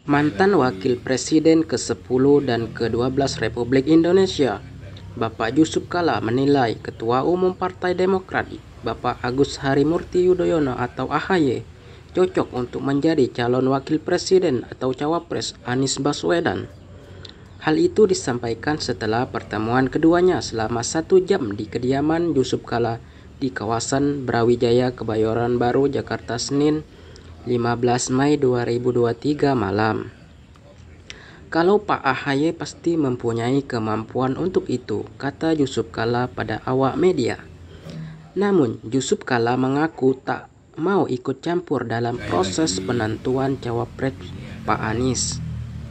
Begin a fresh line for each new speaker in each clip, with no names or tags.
Mantan Wakil Presiden ke-10 dan ke-12 Republik Indonesia, Bapak Yusuf Kala menilai Ketua Umum Partai Demokrat, Bapak Agus Harimurti Yudhoyono atau AHY, cocok untuk menjadi calon Wakil Presiden atau Cawapres Anies Baswedan. Hal itu disampaikan setelah pertemuan keduanya selama 1 jam di kediaman Yusuf Kala di kawasan Brawijaya, Kebayoran Baru, Jakarta, Senin 15 Mei 2023 malam. Kalau Pak AHY pasti mempunyai kemampuan untuk itu, kata Yusuf Kala pada awak media. Namun, Yusuf Kala mengaku tak mau ikut campur dalam proses penentuan cawapres Pak Anies.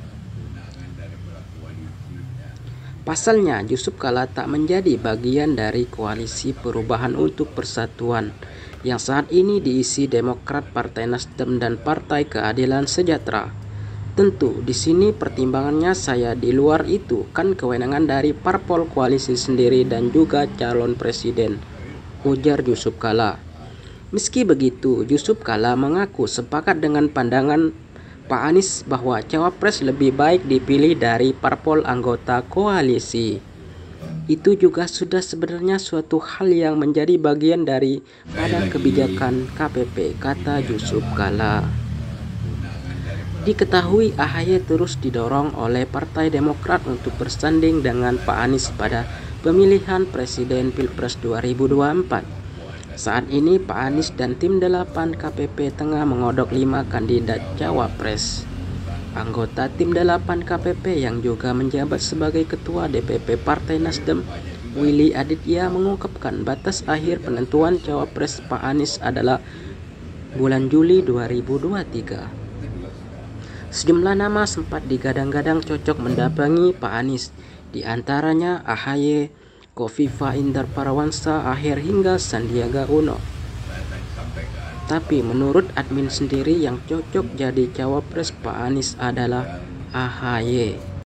Pasalnya, Yusuf Kala tak menjadi bagian dari Koalisi Perubahan untuk Persatuan yang saat ini diisi Demokrat, Partai Nasdem, dan Partai Keadilan Sejahtera. Tentu di sini pertimbangannya saya di luar itu kan kewenangan dari parpol koalisi sendiri dan juga calon presiden, ujar Yusuf Kala. Meski begitu, Yusuf Kala mengaku sepakat dengan pandangan Pak Anies bahwa cawapres lebih baik dipilih dari parpol anggota koalisi. Itu juga sudah sebenarnya suatu hal yang menjadi bagian dari pada kebijakan KPP, kata Yusuf Kala. Diketahui AHY terus didorong oleh Partai Demokrat untuk bersanding dengan Pak Anies pada pemilihan Presiden Pilpres 2024. Saat ini Pak Anies dan tim 8 KPP tengah mengodok 5 kandidat cawapres. Anggota tim 8 KPP yang juga menjabat sebagai Ketua DPP Partai Nasdem, Willy Aditya, mengungkapkan batas akhir penentuan cawapres Pak Anies adalah bulan Juli 2023. Sejumlah nama sempat digadang-gadang cocok mendampingi Pak Anies, di antaranya AHY, Kofifa Indar Parawansa, Aher hingga Sandiaga Uno. Tapi menurut admin sendiri yang cocok jadi cawapres Pak Anies adalah AHY.